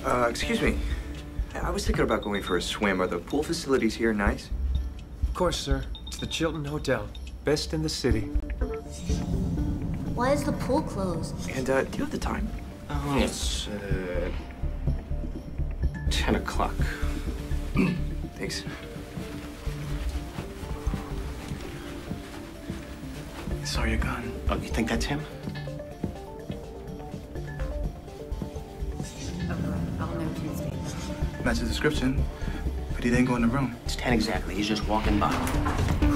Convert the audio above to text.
Excuse me. I was thinking about going for a swim. Are the pool facilities here nice? Of course, sir. It's the Chilton Hotel. Best in the city. Why is the pool closed? And, do you have the time? It's 10 o'clock. Thanks. I saw your gun. Oh, you think that's him? I'll know Tuesday. Matches the description, but he didn't go in the room. It's 10 exactly. He's just walking by.